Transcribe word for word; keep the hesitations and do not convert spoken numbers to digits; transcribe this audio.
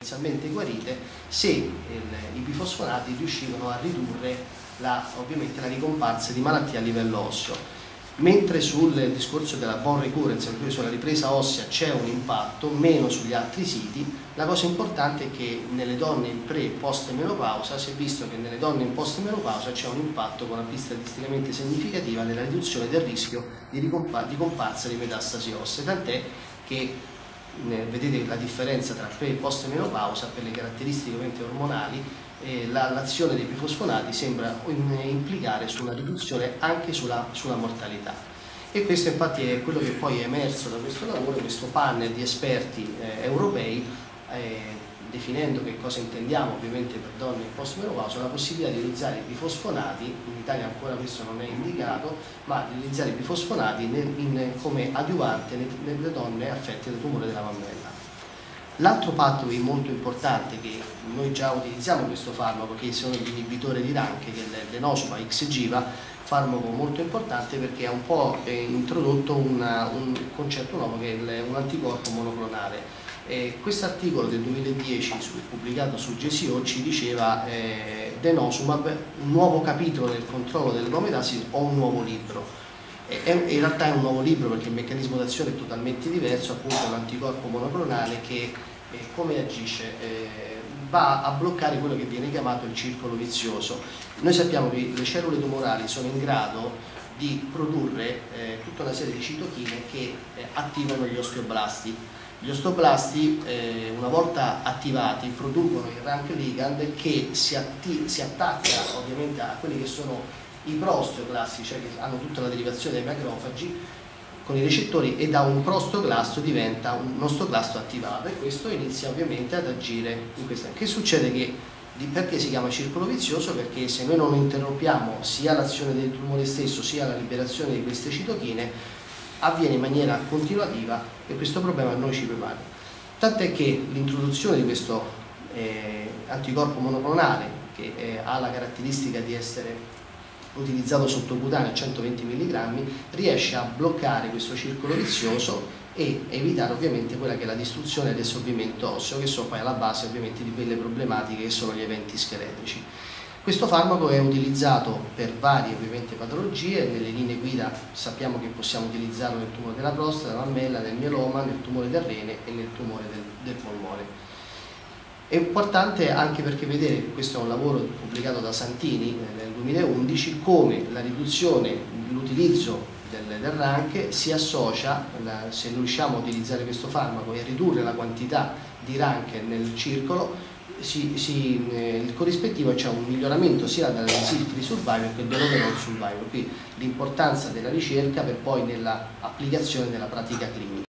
inizialmente guarite se il, i bifosfonati riuscivano a ridurre la, ovviamente la ricomparsa di malattie a livello osseo. Mentre sul discorso della bone recurrence, per cui sulla ripresa ossea c'è un impatto, meno sugli altri siti, la cosa importante è che nelle donne in pre e post menopausa si è visto che nelle donne in post menopausa c'è un impatto con una pista statisticamente significativa nella riduzione del rischio di, ricompa di comparsa di metastasi ossee, tant'è che eh, vedete la differenza tra pre e post menopausa per le caratteristiche ormonali. Eh, l'azione dei bifosfonati sembra implicare su una riduzione anche sulla, sulla mortalità, e questo infatti è quello che poi è emerso da questo lavoro, questo panel di esperti eh, europei, eh, definendo che cosa intendiamo ovviamente per donne in post menopausa, la possibilità di utilizzare i bifosfonati, in Italia ancora questo non è indicato, ma di utilizzare i bifosfonati nel, in, come adiuvante nelle donne affette da tumore della mammella. L'altro pathway molto importante, che noi già utilizziamo questo farmaco, che sono l'inibitore di RANKE, che è il denosumab Xgeva, farmaco molto importante perché ha un po' introdotto una, un concetto nuovo che è un anticorpo monoclonale. Questo articolo del duemiladieci su, pubblicato su J C O ci diceva eh, denosumab, un nuovo capitolo nel controllo dell'omeotasi o un nuovo libro. In realtà è un nuovo libro perché il meccanismo d'azione è totalmente diverso, appunto è un anticorpo monoclonale che eh, come agisce? Eh, va a bloccare quello che viene chiamato il circolo vizioso. Noi sappiamo che le cellule tumorali sono in grado di produrre eh, tutta una serie di citochine che eh, attivano gli osteoblasti. Gli osteoblasti eh, una volta attivati producono il RANK ligand che si, si attacca ovviamente a quelli che sono i prosteoclasti, cioè che hanno tutta la derivazione dai macrofagi con i recettori, e da un prostoclasto diventa un osteoclasto attivato, e questo inizia ovviamente ad agire in questa. Che succede? Che perché si chiama circolo vizioso? Perché se noi non interrompiamo sia l'azione del tumore stesso sia la liberazione di queste citochine, avviene in maniera continuativa e questo problema a noi ci prepara. Tant'è che l'introduzione di questo eh, anticorpo monoclonale, che eh, ha la caratteristica di essere utilizzato sottocutaneo a centoventi milligrammi, riesce a bloccare questo circolo vizioso e evitare ovviamente quella che è la distruzione e l'assorbimento osseo, che sono poi alla base ovviamente di quelle problematiche che sono gli eventi scheletrici. Questo farmaco è utilizzato per varie ovviamente patologie, nelle linee guida sappiamo che possiamo utilizzarlo nel tumore della prostata, della mammella, nel mieloma, nel tumore del rene e nel tumore del, del polmone. È importante anche perché vedere, questo è un lavoro pubblicato da Santini nel duemilaundici, come la riduzione, l'utilizzo del, del RANK si associa, la, se riusciamo a utilizzare questo farmaco e a ridurre la quantità di RANK nel circolo, si, si, eh, il corrispettivo c'è un miglioramento sia della disease free survival che dell'overall survival, quindi l'importanza della ricerca per poi nella applicazione della pratica clinica.